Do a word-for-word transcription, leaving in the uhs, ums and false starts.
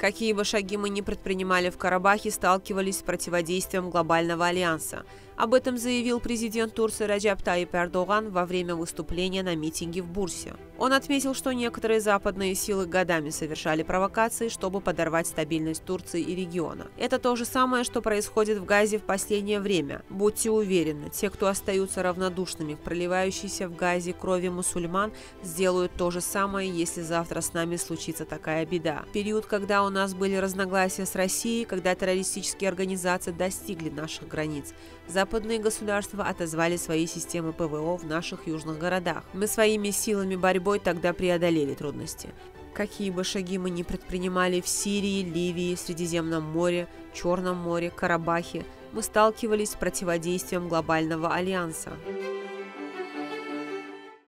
Какие бы шаги мы ни предпринимали в Карабахе, сталкивались с противодействием глобального альянса. Об этом заявил президент Турции Раджеп Тайип Эрдоган во время выступления на митинге в Бурсе. Он отметил, что некоторые западные силы годами совершали провокации, чтобы подорвать стабильность Турции и региона. Это то же самое, что происходит в Газе в последнее время. Будьте уверены, те, кто остаются равнодушными к проливающейся в Газе крови мусульман, сделают то же самое, если завтра с нами случится такая беда. В период, когда у нас были разногласия с Россией, когда террористические организации достигли наших границ, западные государства отозвали свои системы ПВО в наших южных городах. Мы своими силами борьбой тогда преодолели трудности. Какие бы шаги мы ни предпринимали в Сирии, Ливии, Средиземном море, Черном море, Карабахе, мы сталкивались с противодействием глобального альянса.